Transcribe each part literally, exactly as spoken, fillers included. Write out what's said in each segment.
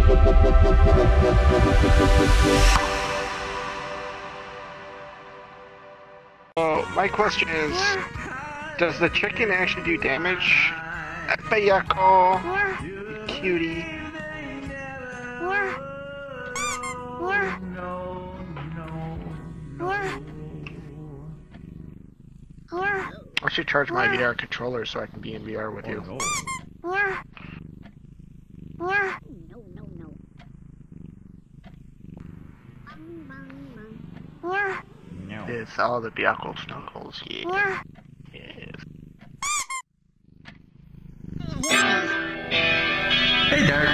So, my question is, does the chicken actually do damage? Byakko, Cutie. I should charge my V R controller so I can be in V R with you. No, no, no. No. It's all the Byakko snuggles, yeah. Yes. Hey, Dart.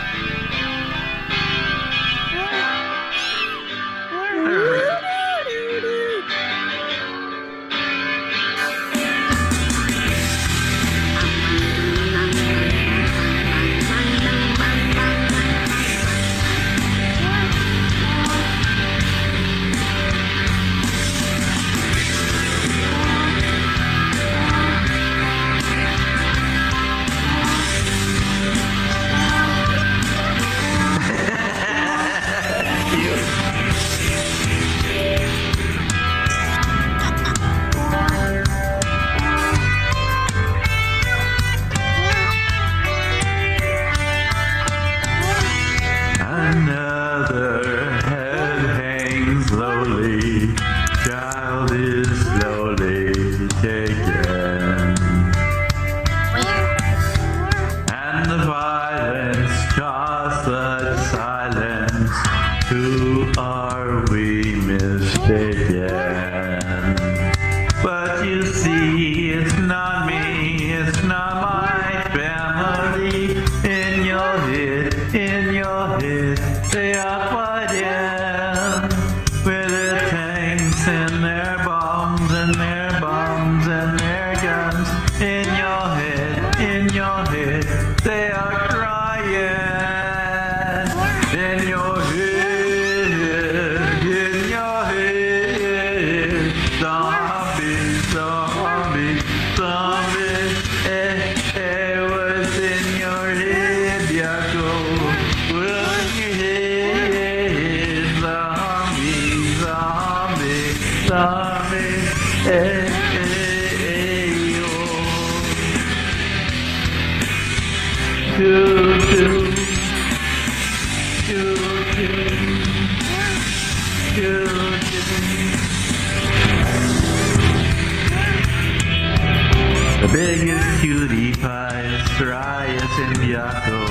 The biggest cutie pie, Darius and Byakko.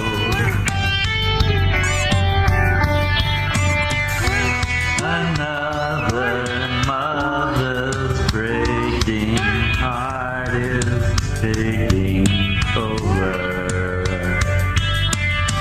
Another mother's breaking heart is taking over.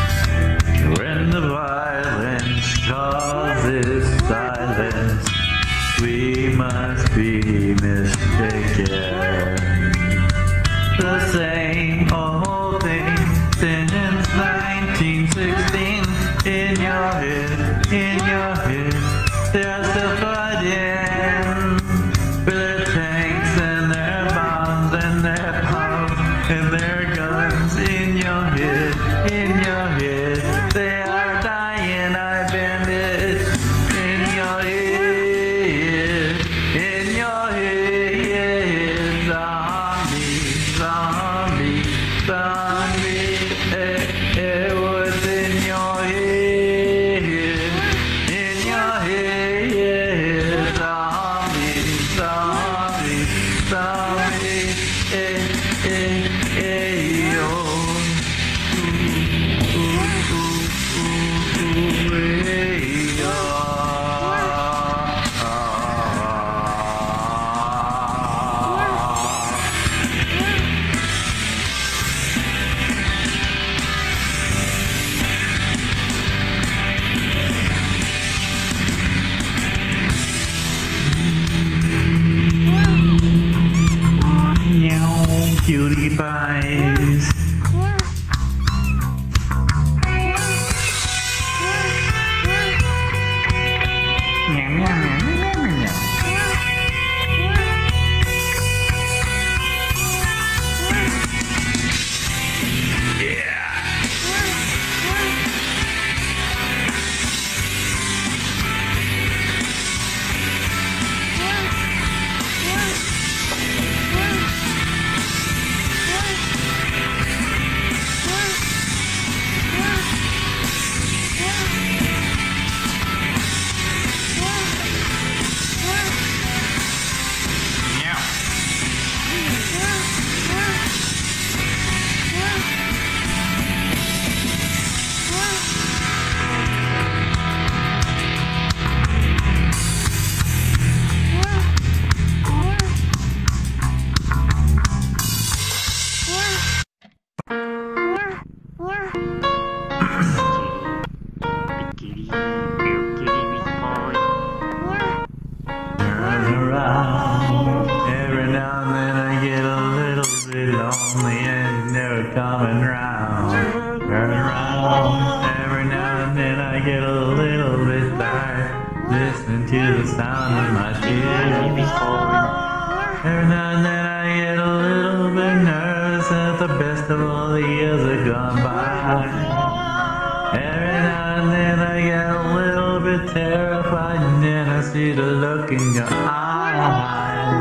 listen to the sound of my tears. Every now and then I get a little bit nervous that the best of all the years are gone by. Every now and then I get a little bit terrified, and then I see the look in your eyes.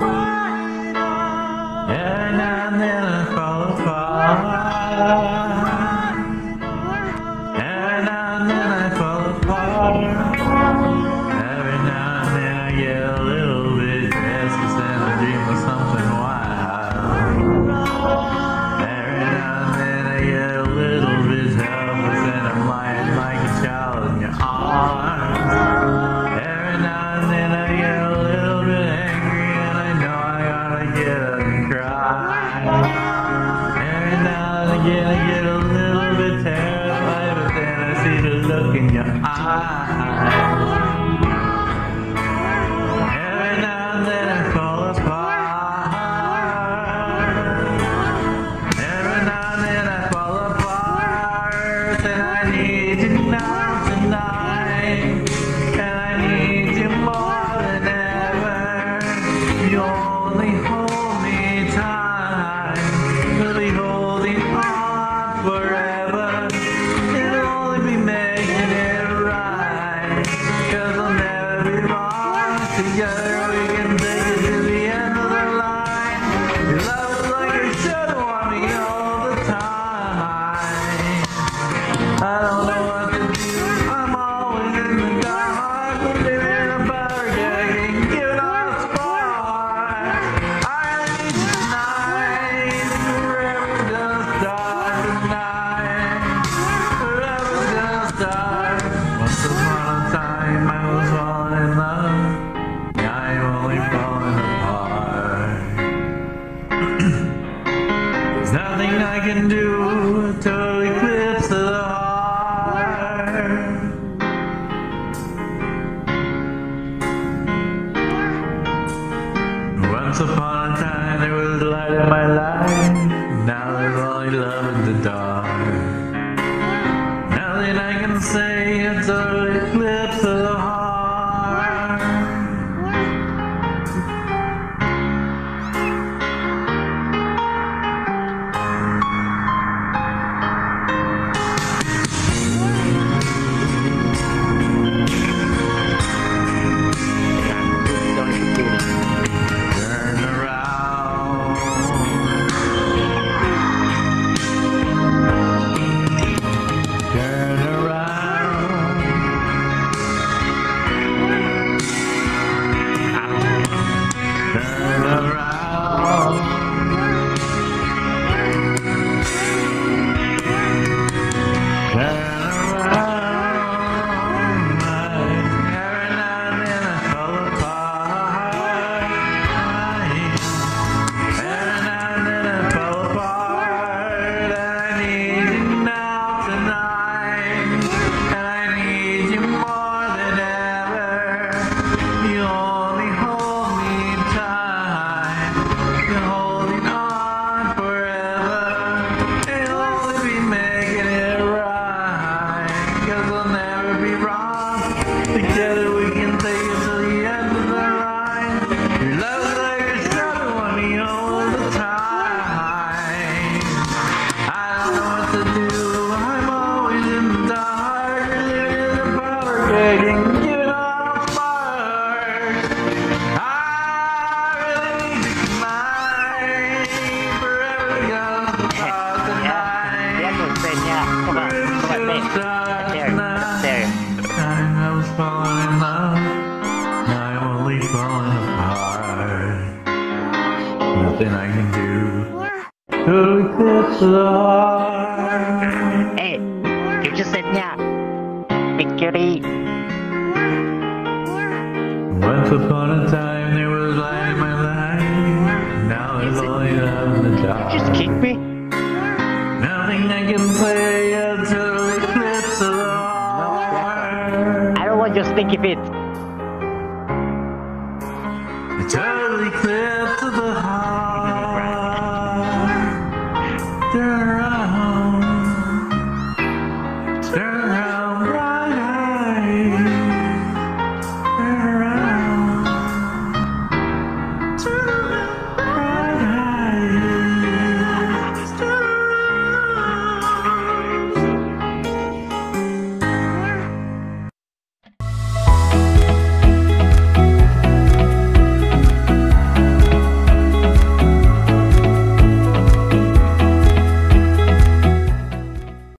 Every now and then I fall apart. Every now and then I fall apart. Every now and then I get a little bit restless and I dream of something wild. Every now and then I get a little bit helpless and I'm lying like a child in your arms. Every now and then I get a little bit angry and I know I gotta get up and cry. Every now and again I get a little bit terrified, but then I see the look in your eyes. Every now and then I fall apart. Every now and then I fall apart, and I need you now tonight, and I need you more than ever. You only hold me tight, we'll be holding on forever. It'll only be making it right, 'cause we'll never be wrong. Together we can take it to the end of the line. Your love is like you should want me all the time. I don't know what to do, I'm always in the dark, living in a powder keg and giving all the spark. I need you tonight, forever's gonna start tonight, forever's gonna start. Once upon a time I was falling in love, now I'm only falling apart. There's nothing I can do to eclipse the heart. Once upon a time there was light in my life, now there's only love in the dark. Nothing I can say to eclipse the heart. Turn around. Turn around. Turn around. Turn around. Every now and then I fall apart. Every now and then I fall apart. And I need you now tonight, and I need you more than ever. You only hold me tight, you're holding on forever. It'll only be making it right, 'cause we'll never be wrong. Together we can take it to the end of the line. Your love is like a shadow on me all the time. I don't know what to do, I'm always in the dark, living in a powder keg and giving off sparks. I really need you tonight, forever gonna start tonight. Forever's gonna start tonight. I was falling in love, now I'm only falling apart. Nothing I can do to eclipse the heart. Hey, you just said yeah. Big cutie. Once upon a time there was light in my life, now there's only love in the dark. Just kick me. Nothing I can say until the eclipse of the heart. I don't want your stinky feet. Until the eclipse of the heart. Turn around. Turn around.